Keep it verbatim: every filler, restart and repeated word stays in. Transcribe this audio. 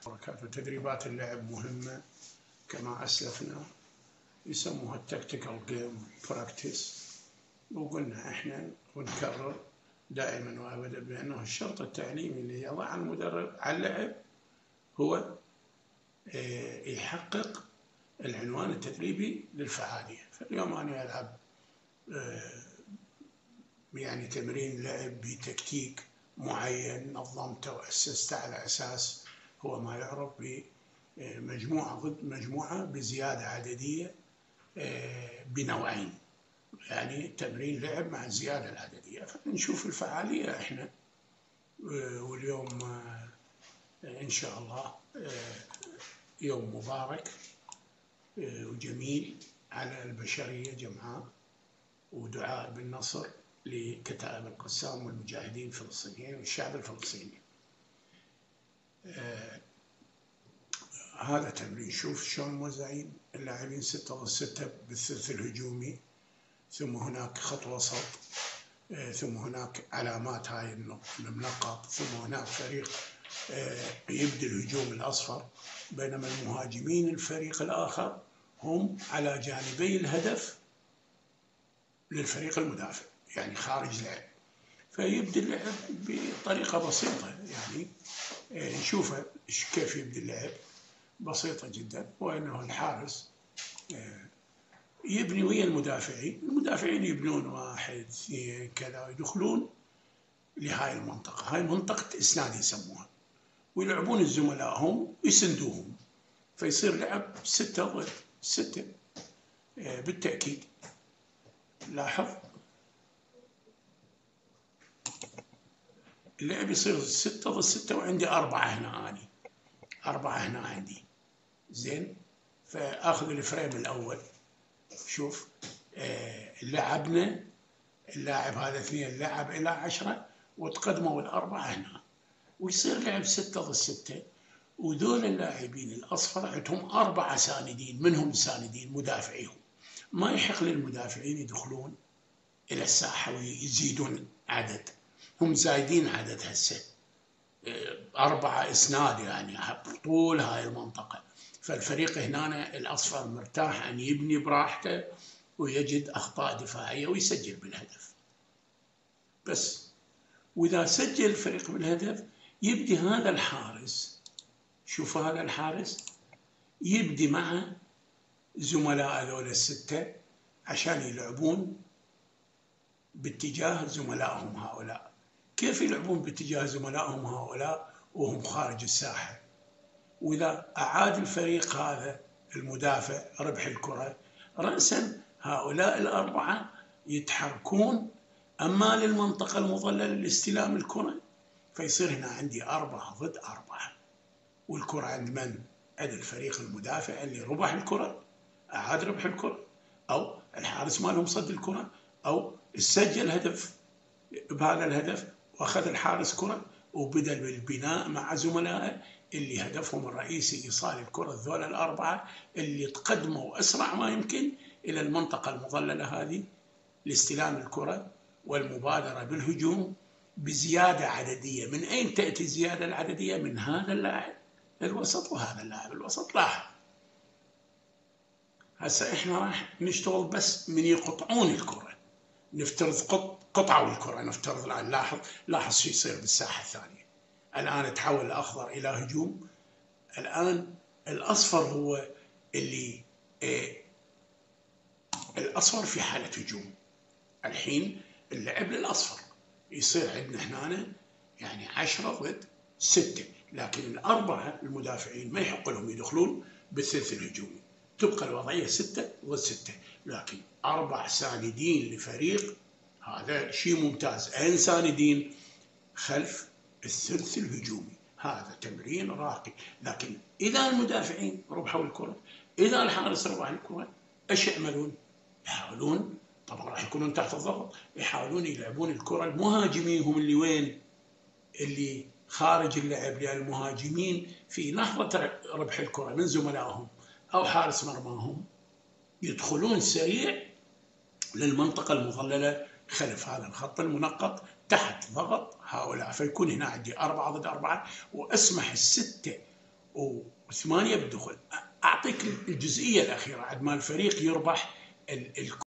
وبركاته. تدريبات اللعب مهمة كما أسلفنا، يسموها التكتيكال جيم براكتس، وقلنا إحنا ونكرر دائما وأبدا بأنه الشرط التعليمي اللي يضع المدرب على اللعب هو يحقق العنوان التدريبي للفعالية. فاليوم أنا ألعب يعني تمرين لعب بتكتيك معين نظمته وأسسته على أساس هو ما يعرف بمجموعة ضد مجموعة بزيادة عددية بنوعين، يعني تمرين لعب مع الزيادة العددية. فنشوف الفعالية إحنا، واليوم إن شاء الله يوم مبارك وجميل على البشرية جمعاء، ودعاء بالنصر لكتائب القسام والمجاهدين الفلسطينيين والشعب الفلسطيني. آه هذا تمرين، شوف شلون موزعين اللاعبين ستة ضد ستة بالثلث الهجومي، ثم هناك خط وسط، آه ثم هناك علامات هاي النقط، ثم هناك فريق آه يبدي الهجوم الأصفر، بينما المهاجمين الفريق الآخر هم على جانبي الهدف للفريق المدافع، يعني خارج لعب. فيبدي اللعب بطريقة بسيطة، يعني نشوف كيف يبدي اللعب بسيطة جدا، وأنه الحارس يبني ويا المدافعين، المدافعين يبنون واحد اثنين كذا، يدخلون لهاي المنطقة، هاي منطقة إسناد يسموها، ويلعبون الزملاء هم يسندوهم، فيصير لعب ستة ضد ستة. بالتأكيد لاحظ اللعب يصير ستة ضد ستة، وعندي أربعة هنا، أني أربعة هنا عندي، زين. فآخذ الفريم الأول، شوف آه لعبنا اللاعب هذا اثنين لعب إلى عشرة، وتقدموا الأربعة هنا، ويصير لعب ستة ضد ستة. وذول اللاعبين الأصفر عندهم أربعة ساندين، منهم ساندين مدافعيهم، ما يحق للمدافعين يدخلون إلى الساحة ويزيدون عدد، هم زايدين عدد هسه أربعة إسناد يعني طول هاي المنطقة. فالفريق هنا الأصفر مرتاح أن يبني براحته ويجد أخطاء دفاعية ويسجل بالهدف بس. وإذا سجل الفريق بالهدف يبدي هذا الحارس، شوف هذا الحارس يبدي مع زملاء ذول الستة عشان يلعبون باتجاه زملائهم هؤلاء. كيف يلعبون باتجاه زملائهم هؤلاء وهم خارج الساحة؟ وإذا أعاد الفريق هذا المدافع ربح الكرة، رأسا هؤلاء الأربعة يتحركون أما للمنطقة المظللة لاستلام الكرة، فيصير هنا عندي أربعة ضد أربعة، والكرة عند من؟ عند الفريق المدافع اللي ربح الكرة، أعاد ربح الكرة، أو الحارس مالهم صد الكرة، أو سجل هدف بهذا الهدف وأخذ الحارس كرة وبدأ بالبناء مع زملائه اللي هدفهم الرئيسي إيصال الكرة ذول الأربعة اللي تقدموا أسرع ما يمكن إلى المنطقة المظللة هذه لاستلام الكرة والمبادرة بالهجوم بزيادة عددية. من أين تأتي الزيادة العددية؟ من هذا اللاعب الوسط وهذا اللاعب الوسط. لاحظ هسه إحنا راح نشتغل بس من يقطعون الكرة، نفترض قط قطعوا الكرة، نفترض الآن. لاحظ لاحظ شو يصير بالساحة الثانية. الآن تحول الأخضر إلى هجوم، الآن الأصفر هو اللي إيه الأصفر في حالة هجوم. الحين اللعب للأصفر، يصير عندنا هنا يعني عشرة ضد ستة، لكن الأربعة المدافعين ما يحق لهم يدخلون بالثلث الهجومي، تبقى الوضعية ستة ضد ستة، لكن أربع ساندين لفريق، هذا شيء ممتاز. أين ساندين؟ خلف الثلث الهجومي. هذا تمرين راقي. لكن إذا المدافعين ربحوا الكرة، إذا الحارس ربح الكرة، إيش يعملون؟ يحاولون، طبعا راح يكونون تحت الضغط، يحاولون يلعبون الكرة. المهاجمين هم اللي وين؟ اللي خارج اللعب، لأن المهاجمين في لحظة ربح الكرة من زملائهم أو حارس مرماهم يدخلون سريع للمنطقة المظللة خلف هذا الخط المنقط تحت ضغط هؤلاء، فيكون هنا عندي أربعة ضد أربعة، وأسمح الستة وثمانية بالدخول. أعطيك الجزئية الأخيرة عند ما الفريق يربح